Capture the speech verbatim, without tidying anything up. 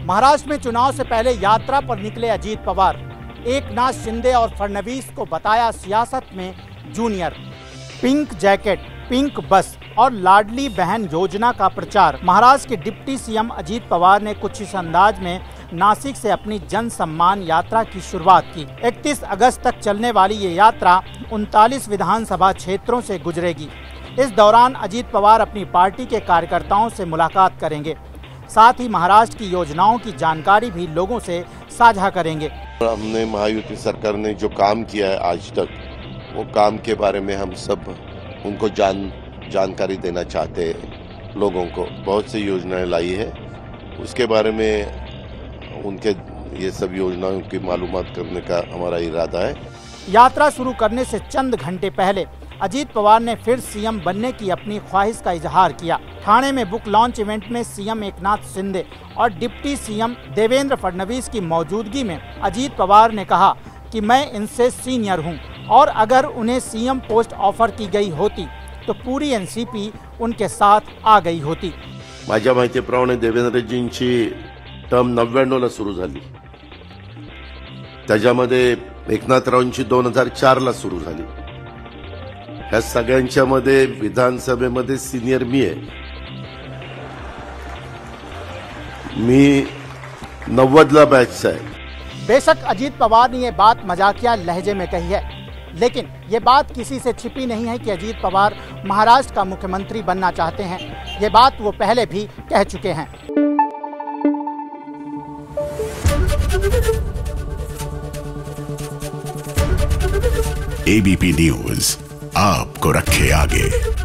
महाराष्ट्र में चुनाव से पहले यात्रा पर निकले अजीत पवार। एकनाथ शिंदे और फडणवीस को बताया सियासत में जूनियर। पिंक जैकेट, पिंक बस और लाडली बहन योजना का प्रचार। महाराष्ट्र के डिप्टी सीएम अजीत पवार ने कुछ इस अंदाज में नासिक से अपनी जन सम्मान यात्रा की शुरुआत की। इकतीस अगस्त तक चलने वाली ये यात्रा उनतालीस विधानसभा क्षेत्रों से गुजरेगी। इस दौरान अजीत पवार अपनी पार्टी के कार्यकर्ताओं से मुलाकात करेंगे। साथ ही महाराष्ट्र की योजनाओं की जानकारी भी लोगों से साझा करेंगे। हमने महायुति सरकार ने जो काम किया है आज तक, वो काम के बारे में हम सब उनको जान जानकारी देना चाहते हैं। लोगों को बहुत सी योजनाएं लाई है, उसके बारे में उनके ये सब योजनाओं की मालूमात करने का हमारा इरादा है। यात्रा शुरू करने से चंद घंटे पहले अजीत पवार ने फिर सीएम बनने की अपनी ख्वाहिश का इजहार किया। ठाणे में बुक लॉन्च इवेंट में सीएम एकनाथ शिंदे और डिप्टी सीएम देवेंद्र फडणवीस की मौजूदगी में अजीत पवार ने कहा कि मैं इनसे सीनियर हूं और अगर उन्हें सीएम पोस्ट ऑफर की गई होती तो पूरी एनसीपी उनके साथ आ गई होती। माझ्या माहितीप्रमाणे देवेंद्रजींची टर्म नव्याण्णव ला सुरू झाली, त्याच्यामध्ये एकनाथरावांची दोन हजार चार ला सुरू झाली। ह्या सगळ्यांच्या मध्ये विधानसभेमध्ये सीनियर मी आहे। मी नव्वद ला बैच है। बेशक अजीत पवार ने ये बात मजाकिया लहजे में कही है, लेकिन ये बात किसी से छिपी नहीं है कि अजीत पवार महाराष्ट्र का मुख्यमंत्री बनना चाहते हैं। ये बात वो पहले भी कह चुके हैं। एबीपी न्यूज आपको रखे आगे।